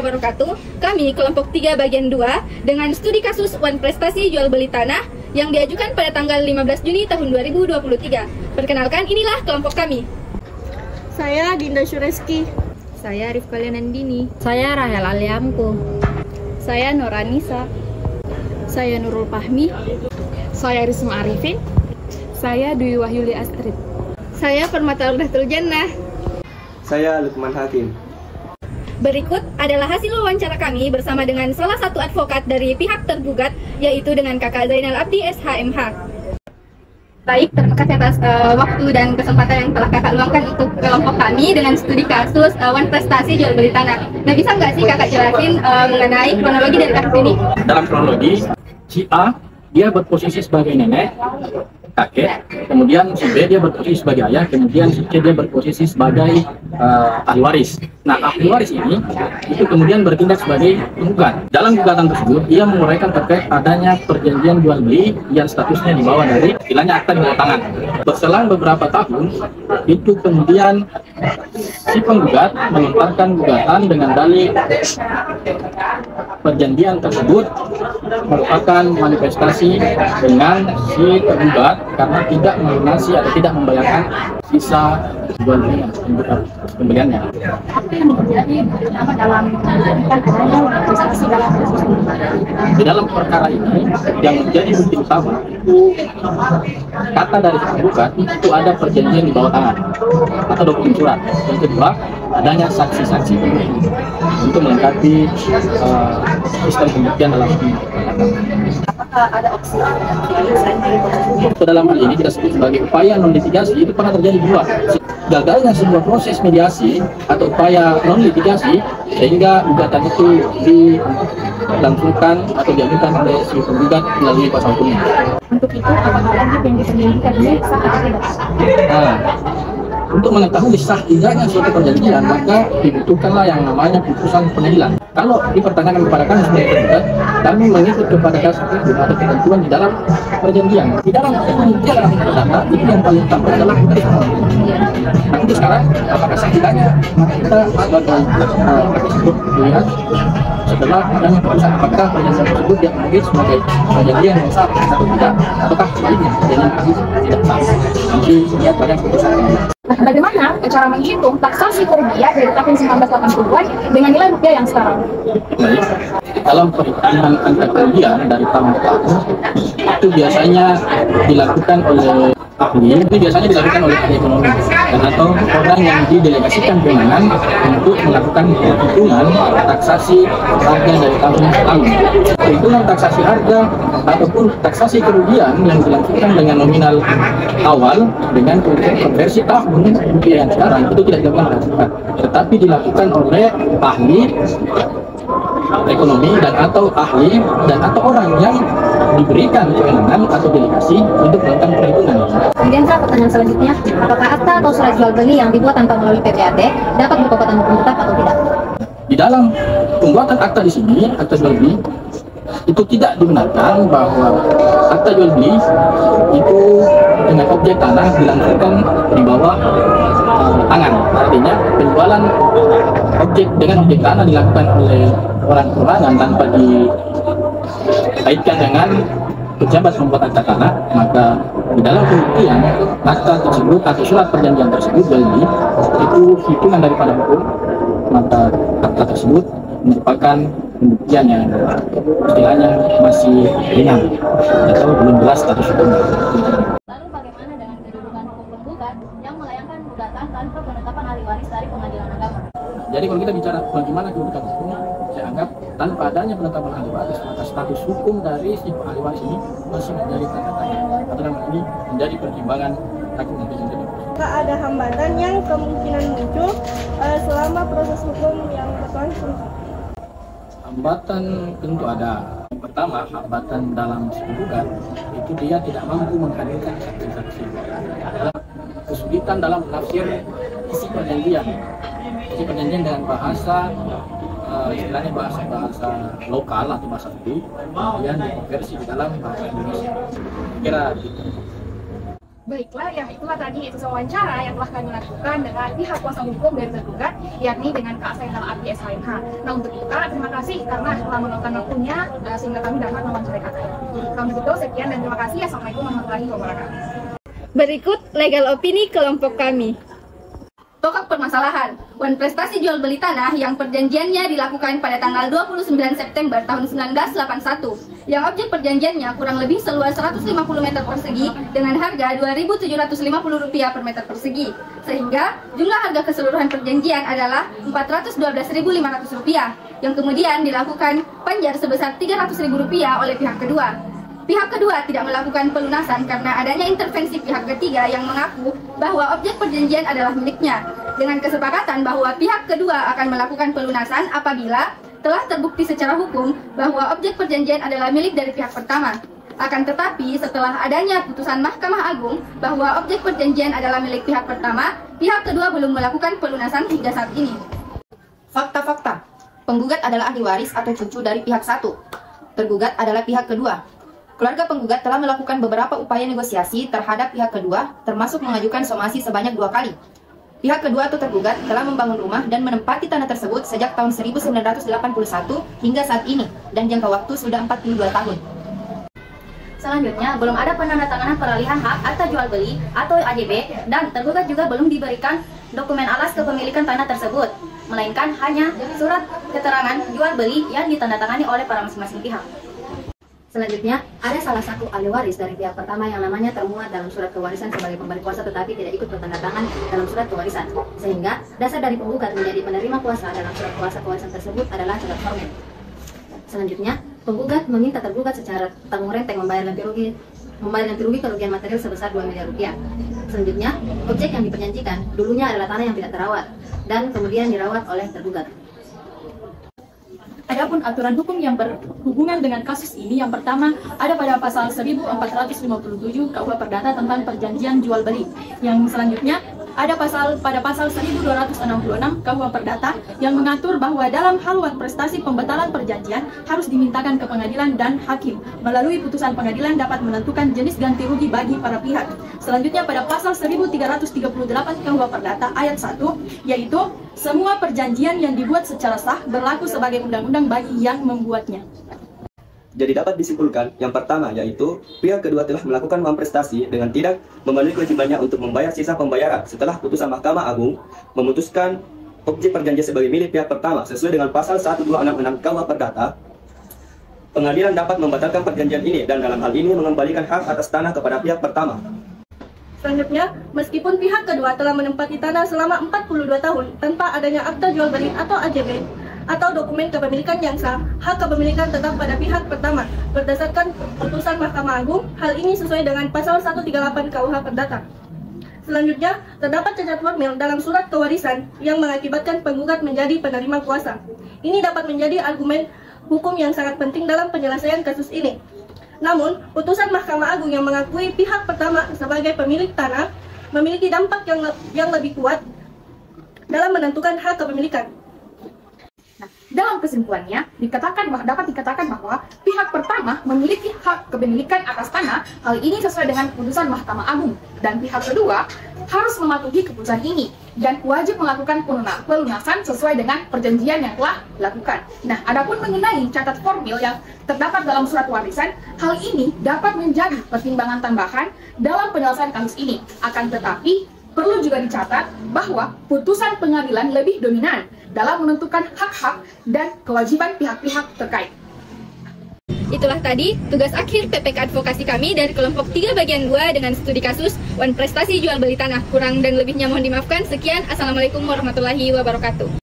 wabarakatuh. Kami kelompok 3 bagian 2 dengan studi kasus Wan Prestasi jual beli tanah yang diajukan pada tanggal 15 Juni tahun 2023. Perkenalkan, inilah kelompok kami. Saya Dinda Syureski. Saya Rifka Nandini. Saya Rahel Aliamku. Saya Noranisa. Saya Nurul Fahmi. Saya Risma Arifin. Saya Dwi Wahyuli Astrid. Saya Permata Urdatul Jannah. Saya Lukman Hakim. Berikut adalah hasil wawancara kami bersama dengan salah satu advokat dari pihak tergugat, yaitu dengan Kakak Zainal Abdi SHMH. Baik, terima kasih atas waktu dan kesempatan yang telah Kakak luangkan untuk kelompok kami dengan studi kasus Wan Prestasi jual beli tanah. Nah, bisa nggak sih Kakak jelasin mengenai kronologi dari kasus ini? Dalam kronologi, si A dia berposisi sebagai nenek, kakek, kemudian si B dia berposisi sebagai ayah, kemudian si C dia berposisi sebagai ahli waris. Nah, ahli waris ini itu kemudian bertindak sebagai penggugat. Dalam gugatan tersebut, ia menguraikan terkait adanya perjanjian jual beli yang statusnya di bawah dari istilahnya akta di bawah tangan. Berselang beberapa tahun, itu kemudian si penggugat melontarkan gugatan dengan dalih perjanjian tersebut merupakan manifestasi dengan si tergugat karena tidak melunasi atau tidak membayarkan sisa jual beli pembeliannya. Di dalam perkara ini yang menjadi bukti utama itu kata dari penggugat itu ada perjanjian di bawah tangan atau dokumen surat. Yang kedua, adanya saksi-saksi untuk melengkapi sistem pembuktian dalam Apakah ada opsi itu dalam hal ini kita sebut sebagai upaya non litigasi. Itu pernah terjadi dua, gagalnya sebuah proses mediasi atau upaya non litigasi sehingga gugatan itu dilangsungkan atau diajukan oleh si penggugat melalui kuasa hukumnya. Untuk itu, apakah wajib yang diperjanjikan ini sah atau tidak? Nah, untuk mengetahui sah tidaknya suatu perjanjian, maka dibutuhkanlah yang namanya putusan pengadilan. Kalau dipertanyakan kepada kami sebagai penggugat, kami mengikut kepada kasus itu atau ketentuan di dalam perjanjian. Di dalam perjanjian dalam perdata itu yang paling utama adalah putusan. Nah, untuk sekarang, apakah sah tidaknya? Maka kita sebagai tersebut melihat setelah adanya putusan apakah perjanjian tersebut dianggap sebagai perjanjian yang sah atau tidak, ataukah sebaliknya perjanjian tersebut tidak sah. Nanti lihat pada putusan. Bagaimana cara menghitung taksasi kerugian dari tahun 1980-an dengan nilai rupiah yang sekarang? Baik, dalam perhitungan angka kerugian dari tahun ke tahun itu biasanya dilakukan oleh ahli, ini biasanya dilakukan oleh ahli ekonomi dan atau orang yang didelegasikan kewenangan untuk melakukan perhitungan taksasi harga dari tahun ke tahun. Perhitungan taksasi harga ataupun taksasi kerugian yang dilakukan dengan nominal awal dengan kemudian konversi tahun rupiah yang sekarang itu tidak dilakukan oleh advokat, tetapi dilakukan oleh ahli ekonomi dan atau ahli dan atau orang yang diberikan kewenangan atau delegasi untuk melakukan perhitungan. Kemudian pertanyaan selanjutnya, apakah akta atau surat jual beli yang dibuat tanpa melalui PPAT dapat berkekuatan hukum tetap atau tidak? Di dalam pembuatan akta di sini, akta jual beli itu tidak dibenarkan bahwa akta jual beli itu dengan objek tanah dilangsungkan di bawah tangan. Artinya penjualan objek dengan objek tanah dilakukan oleh orang perorangan tanpa dikaitkan dengan pejabat membuat akta tanah, maka di dalam pembuktian akta tersebut atau surat perjanjian tersebut jual beli itu hitungan daripada hukum, maka akta tersebut merupakan pembuktian yang istilahnya masih ringan atau belum jelas status hukumnya. Lalu bagaimana dengan kedudukan hukum penggugat yang melayangkan gugatan tanpa penetapan ahli waris dari pengadilan agama? Jadi kalau kita bicara bagaimana kedudukan hukum, saya anggap tanpa adanya penetapan ahli waris, maka status hukum dari si ahli waris ini masih menjadi tanda tanya atau nama ini menjadi pertimbangan hakim untuk menjadi. Apakah ada hambatan yang kemungkinan muncul selama proses hukum yang berlangsung? Hambatan tentu ada. Yang pertama, hambatan dalam si penggugat itu dia tidak mampu menghadirkan saksi-saksi. Kesulitan dalam menafsir isi perjanjian. Isi perjanjian dengan bahasa istilahnya bahasa lokal atau bahasa itu, kemudian dikonversi di dalam bahasa Indonesia. Kira gitu. Baiklah, yang itulah tadi itu wawancara yang telah kami lakukan dengan pihak kuasa hukum dari tergugat, yakni dengan Kak Zainal Abdi SHMH. Nah, untuk itu Kak, terima kasih karena telah meluangkan waktunya sehingga kami dapat mewawancarai Kakak. Kalau begitu, sekian dan terima kasih. Assalamualaikum warahmatullahi wabarakatuh. Berikut legal opini kelompok kami. Pokok permasalahan, wan prestasi jual beli tanah yang perjanjiannya dilakukan pada tanggal 29 September tahun 1981, yang objek perjanjiannya kurang lebih seluas 150 meter persegi dengan harga Rp2.750 per meter persegi, sehingga jumlah harga keseluruhan perjanjian adalah Rp412.500, yang kemudian dilakukan panjar sebesar Rp300.000 oleh pihak kedua. Pihak kedua tidak melakukan pelunasan karena adanya intervensi pihak ketiga yang mengaku bahwa objek perjanjian adalah miliknya, dengan kesepakatan bahwa pihak kedua akan melakukan pelunasan apabila telah terbukti secara hukum bahwa objek perjanjian adalah milik dari pihak pertama. Akan tetapi, setelah adanya putusan Mahkamah Agung bahwa objek perjanjian adalah milik pihak pertama, pihak kedua belum melakukan pelunasan hingga saat ini. Fakta-fakta. Penggugat adalah ahli waris atau cucu dari pihak satu. Tergugat adalah pihak kedua. Keluarga penggugat telah melakukan beberapa upaya negosiasi terhadap pihak kedua, termasuk mengajukan somasi sebanyak 2 kali. Pihak kedua atau tergugat telah membangun rumah dan menempati tanah tersebut sejak tahun 1981 hingga saat ini, dan jangka waktu sudah 42 tahun. Selanjutnya, belum ada penandatanganan peralihan hak atau jual beli atau AJB, dan tergugat juga belum diberikan dokumen alas kepemilikan tanah tersebut, melainkan hanya surat keterangan jual beli yang ditandatangani oleh para masing-masing pihak. Selanjutnya, ada salah satu ahli waris dari pihak pertama yang namanya termuat dalam surat kewarisan sebagai pemberi kuasa tetapi tidak ikut bertandatangan dalam surat kewarisan, sehingga dasar dari penggugat menjadi penerima kuasa dalam surat kuasa kewarisan tersebut adalah catat formil. Selanjutnya, penggugat meminta tergugat secara tanggung renteng membayar ganti rugi kerugian material sebesar Rp2 miliar. Selanjutnya, objek yang diperjanjikan dulunya adalah tanah yang tidak terawat dan kemudian dirawat oleh tergugat. Adapun aturan hukum yang berhubungan dengan kasus ini, yang pertama ada pada pasal 1457 KUH Perdata tentang perjanjian jual beli. Yang selanjutnya ada pada pasal 1266 KUH Perdata yang mengatur bahwa dalam hal wan prestasi pembatalan perjanjian harus dimintakan ke pengadilan dan hakim. Melalui putusan pengadilan dapat menentukan jenis ganti rugi bagi para pihak. Selanjutnya pada pasal 1338 KUH Perdata ayat 1, yaitu semua perjanjian yang dibuat secara sah berlaku sebagai undang-undang bagi yang membuatnya. Jadi dapat disimpulkan, yang pertama yaitu pihak kedua telah melakukan wan prestasi dengan tidak memenuhi kewajibannya untuk membayar sisa pembayaran setelah putusan Mahkamah Agung memutuskan objek perjanjian sebagai milik pihak pertama sesuai dengan pasal 1266 KUH Perdata. Pengadilan dapat membatalkan perjanjian ini dan dalam hal ini mengembalikan hak atas tanah kepada pihak pertama. Selanjutnya, meskipun pihak kedua telah menempati tanah selama 42 tahun tanpa adanya akta jual beli atau AJB atau dokumen kepemilikan yang sah, hak kepemilikan tetap pada pihak pertama berdasarkan putusan Mahkamah Agung. Hal ini sesuai dengan pasal 138 KUH Perdata. Selanjutnya, terdapat cacat formil dalam surat kewarisan yang mengakibatkan penggugat menjadi penerima kuasa. Ini dapat menjadi argumen hukum yang sangat penting dalam penyelesaian kasus ini. Namun, putusan Mahkamah Agung yang mengakui pihak pertama sebagai pemilik tanah memiliki dampak yang lebih kuat dalam menentukan hak kepemilikan. Nah, dalam kesimpulannya, dapat dikatakan bahwa pihak pertama memiliki hak kepemilikan atas tanah. Hal ini sesuai dengan putusan Mahkamah Agung, dan pihak kedua harus mematuhi keputusan ini dan wajib melakukan pelunasan sesuai dengan perjanjian yang telah dilakukan. Nah, adapun mengenai catat formil yang terdapat dalam surat warisan, hal ini dapat menjadi pertimbangan tambahan dalam penyelesaian kasus ini. Akan tetapi, perlu juga dicatat bahwa putusan pengadilan lebih dominan dalam menentukan hak-hak dan kewajiban pihak-pihak terkait. Itulah tadi tugas akhir PPK Advokasi kami dari kelompok 3 bagian 2 dengan studi kasus wan prestasi jual beli tanah. Kurang dan lebihnya mohon dimaafkan. Sekian, Assalamualaikum warahmatullahi wabarakatuh.